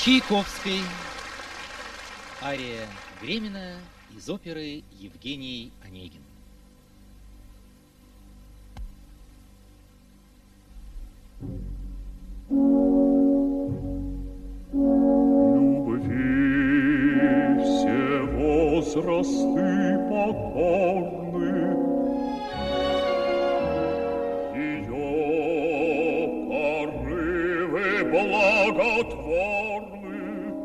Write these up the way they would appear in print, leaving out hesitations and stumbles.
Чайковской. Ария Гремина из оперы «Евгений Онегин». Любви все возрасты покорны, ее порывы благотворны,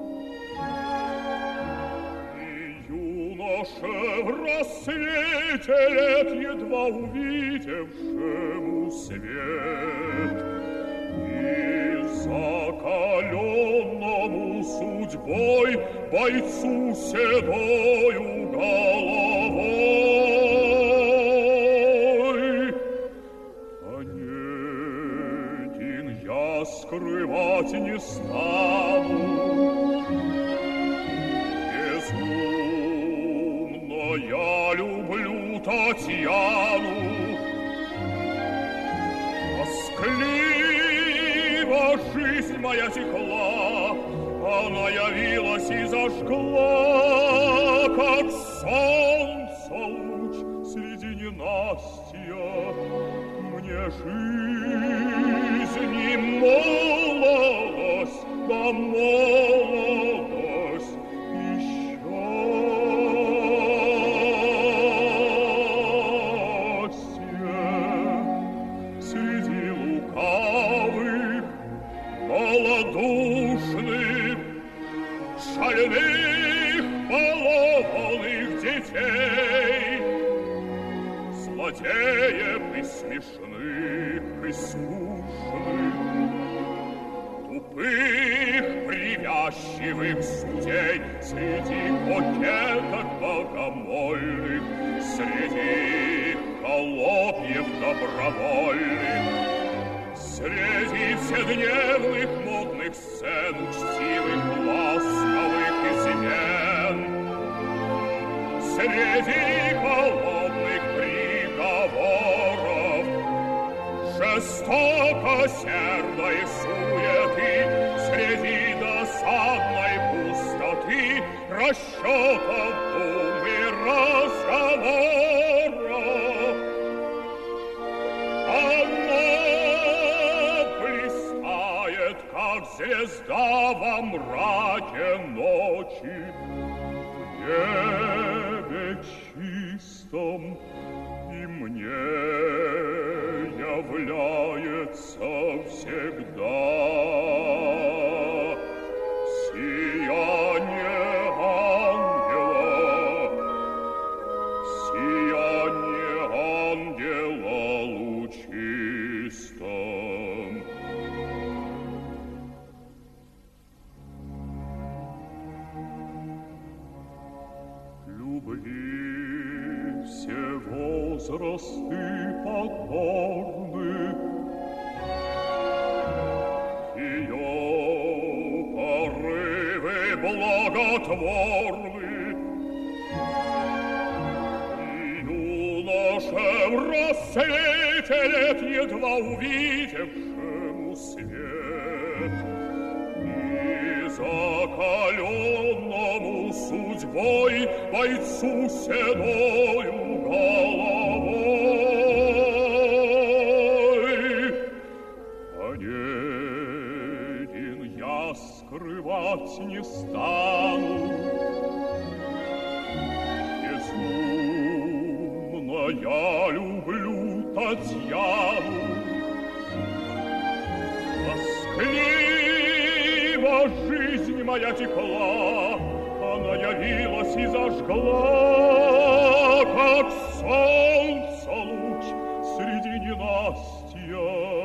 и юноше в рассвете лет едва увидевшему свет, закаленному судьбой бойцу седою головой. Онегин я скрывать не стану, безумно я люблю Татьяну. Жизнь моя текла, она явилась и зажгла, как солнце луч среди ненастья. Мне жизнь и молодость, да молодость и счастье среди лукавых, малодушных, шальных, балованных детей, злодеев и смешных, и скучных, тупых, привязчивых судей, среди кокеток богомольных, среди холопьев добровольных, среди вседневных модных сцен, учтивых, ласковых измен, среди холодных приговоров, жестокосердой суеты, среди досадной пустоты, расчетов, дум и разговоров. Как звезда во мраке ночи, в небе чистом, и мне является всегда сияние ангела лучистом. Любви все возрасты покорны, ее порывы благотворны, и юноше в рассвете лет едва увидевшему свет, и закаленному судьбой бойцу седою головой. Онегин я скрывать не стану, безумно я люблю Татьяну. Тоскливо жизнь моя текла, она явилась и зажгла, как солнце луч среди ненастья.